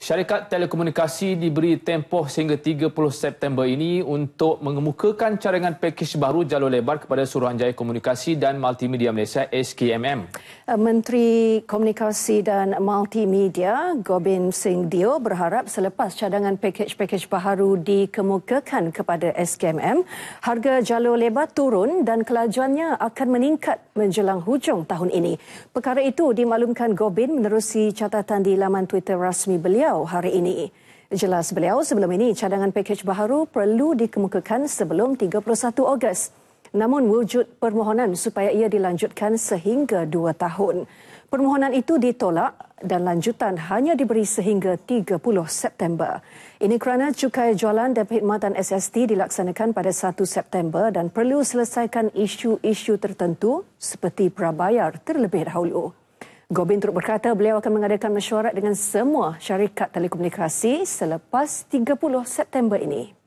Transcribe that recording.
Syarikat telekomunikasi diberi tempoh sehingga 30 September ini untuk mengemukakan cadangan pakej baru jalur lebar kepada Suruhanjaya Komunikasi dan Multimedia Malaysia SKMM. Menteri Komunikasi dan Multimedia Gobind Singh Dio berharap selepas cadangan pakej-pakej baru dikemukakan kepada SKMM, harga jalur lebar turun dan kelajuannya akan meningkat menjelang hujung tahun ini. Perkara itu dimaklumkan Gobind menerusi catatan di laman Twitter rasmi beliau hari ini. Jelas beliau, sebelum ini cadangan pakej baharu perlu dikemukakan sebelum 31 Ogos. Namun wujud permohonan supaya ia dilanjutkan sehingga 2 tahun. Permohonan itu ditolak dan lanjutan hanya diberi sehingga 30 September. Ini kerana cukai jualan dan perkhidmatan SST dilaksanakan pada 1 September dan perlu selesaikan isu-isu tertentu seperti prabayar terlebih dahulu. Gobind turut berkata beliau akan mengadakan mesyuarat dengan semua syarikat telekomunikasi selepas 30 September ini.